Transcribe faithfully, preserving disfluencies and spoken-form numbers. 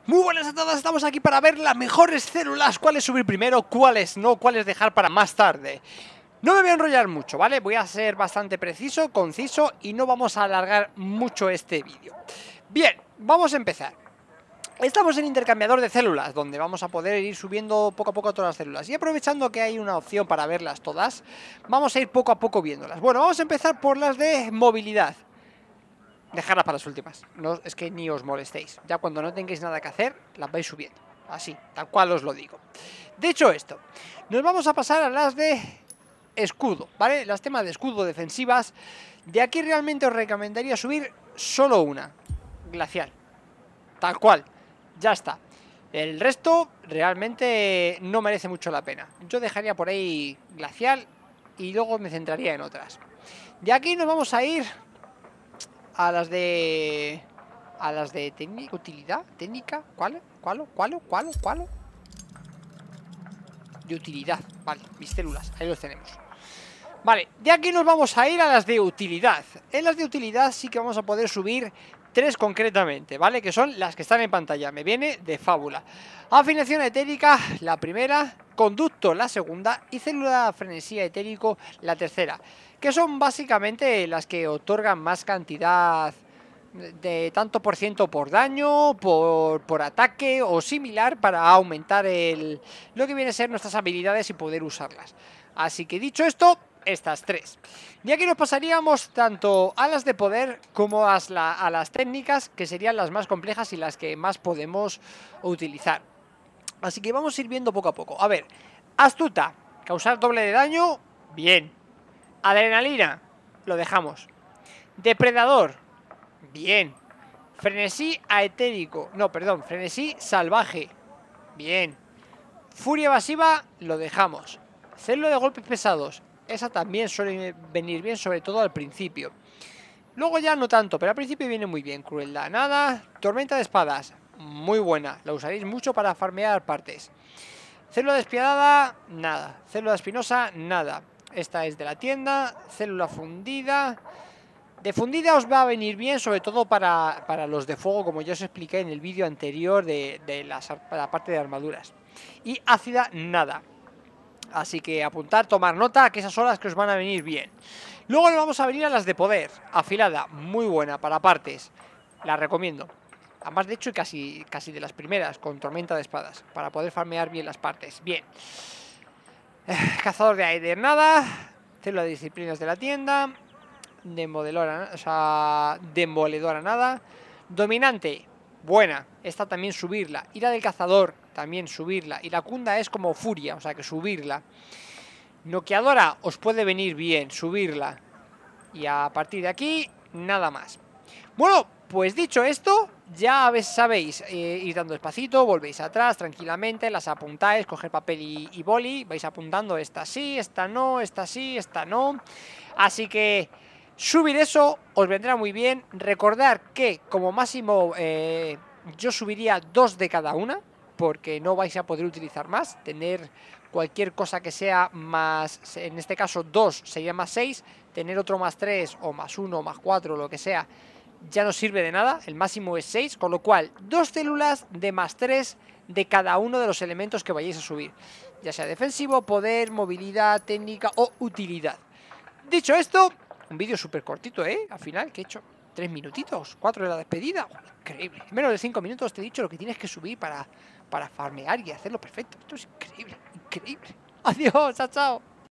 Muy buenas a todos, estamos aquí para ver las mejores células, cuáles subir primero, cuáles no, cuáles dejar para más tarde. No me voy a enrollar mucho, ¿vale? Voy a ser bastante preciso, conciso y no vamos a alargar mucho este vídeo. Bien, vamos a empezar. Estamos en intercambiador de células, donde vamos a poder ir subiendo poco a poco todas las células. Y aprovechando que hay una opción para verlas todas, vamos a ir poco a poco viéndolas. Bueno, vamos a empezar por las de movilidad. Dejarlas para las últimas, no es que ni os molestéis. Ya cuando no tengáis nada que hacer, las vais subiendo. Así, tal cual os lo digo. Dicho esto, nos vamos a pasar a las de escudo, ¿vale? Las temas de escudo defensivas. De aquí realmente os recomendaría subir solo una, glacial. Tal cual, ya está. El resto realmente no merece mucho la pena. Yo dejaría por ahí glacial y luego me centraría en otras. De aquí nos vamos a ir a las de... A las de técnica, utilidad, técnica, ¿cuál? ¿Cuál? ¿Cuál? ¿Cuál? ¿Cuál? De utilidad, vale, mis células, ahí los tenemos. Vale, de aquí nos vamos a ir a las de utilidad. En las de utilidad sí que vamos a poder subir tres concretamente, ¿vale? Que son las que están en pantalla, me viene de fábula. Afinación etérica, la primera, conducto, la segunda, y célula frenesía etérico, la tercera. Que son básicamente las que otorgan más cantidad de tanto por ciento por daño, por, por ataque o similar, para aumentar el, lo que viene a ser nuestras habilidades y poder usarlas. Así que dicho esto, estas tres. Y aquí nos pasaríamos tanto a las de poder como a, la, a las técnicas, que serían las más complejas y las que más podemos utilizar. Así que vamos a ir viendo poco a poco. A ver, astuta, causar doble de daño, bien. Adrenalina, lo dejamos. Depredador, bien. Frenesí aetérico, no, perdón, frenesí salvaje, bien. Furia evasiva, lo dejamos. Célula de golpes pesados, esa también suele venir bien, sobre todo al principio. Luego ya no tanto, pero al principio viene muy bien. Crueldad, nada. Tormenta de espadas, muy buena, la usaréis mucho para farmear partes. Célula despiadada, nada. Célula espinosa, nada. Esta es de la tienda. Célula fundida. De fundida os va a venir bien, sobre todo para, para los de fuego, como ya os expliqué en el vídeo anterior de, de las, la parte de armaduras. Y ácida, nada. Así que apuntar, tomar nota, que esas son las que os van a venir bien. Luego le vamos a venir a las de poder. Afilada, muy buena para partes, la recomiendo. Además, de hecho, casi, casi de las primeras, con tormenta de espadas, para poder farmear bien las partes. Bien. Cazador de aire, nada. Célula de disciplinas de la tienda. Demoledora, o sea, demoledora, nada. Dominante, buena, esta también subirla. Ira del cazador, también subirla. Y la cunda es como furia, o sea que subirla. Noqueadora, os puede venir bien, subirla. Y a partir de aquí, nada más. Bueno, pues dicho esto, ya sabéis, eh, ir dando despacito, volvéis atrás tranquilamente, las apuntáis, coger papel y, y boli, vais apuntando esta sí, esta no, esta sí, esta no. Así que subir eso os vendrá muy bien. Recordad que como máximo eh, yo subiría dos de cada una, porque no vais a poder utilizar más. Tener cualquier cosa que sea más, en este caso dos sería más seis, tener otro más tres o más uno, más cuatro, lo que sea, ya no sirve de nada. El máximo es seis, con lo cual dos células de más tres de cada uno de los elementos que vayáis a subir, ya sea defensivo, poder, movilidad, técnica o utilidad. Dicho esto, un vídeo súper cortito, ¿eh? Al final, que he hecho tres minutitos, cuatro de la despedida. Oh, increíble. En menos de cinco minutos te he dicho lo que tienes que subir para, para farmear y hacerlo perfecto. Esto es increíble, increíble. Adiós, chao, chao.